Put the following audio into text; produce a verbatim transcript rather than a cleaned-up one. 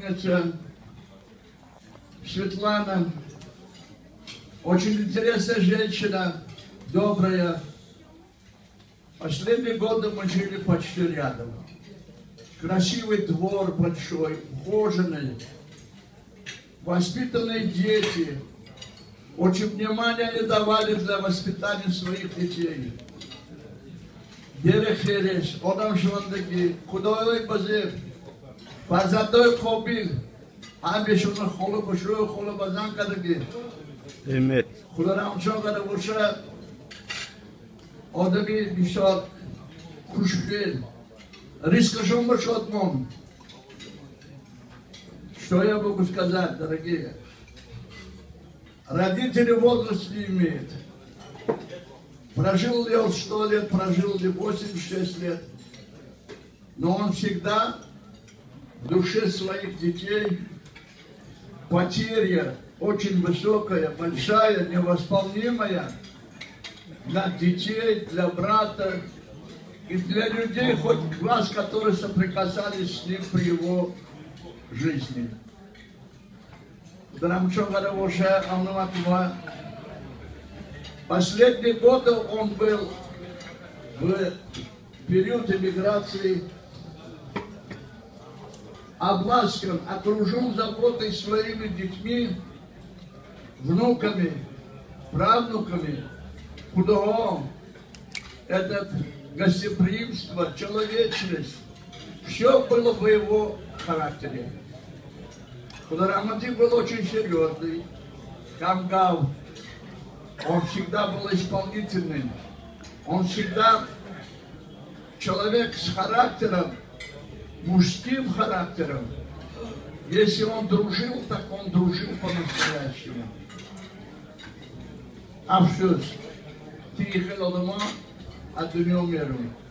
учительница Светлана. Очень интересная женщина, добрая. Последние годы мы жили почти рядом. Красивый двор большой, ухоженный, воспитанные дети. Очень внимания они давали для воспитания своих детей. Дерех хереш, одам швандаги, худой базир, базадой хобил, амбешуна холо башуй холо базан кадаги. Эмет. Хуларам чогада буша, одами бишат кушгел. Рискошом башат мон. Что я могу сказать, дорогие? Родители возраст не имеют. Прожил ли он сто лет, прожил ли восемьдесят шесть лет, но он всегда в душе своих детей потеря очень высокая, большая, невосполнимая для детей, для брата и для людей, хоть глаз, которые соприкасались с ним при его жизни. Последние годы он был в период эмиграции обласкан, окружен заботой своими детьми, внуками, правнуками, худогом. Это гостеприимство, человечность, все было в его характере. Худорамати был очень серьезный, камгав. Он всегда был исполнительным. Он всегда человек с характером, мужским характером. Если он дружил, так он дружил по-настоящему. А все, ты ехал дома, а ты не умерил.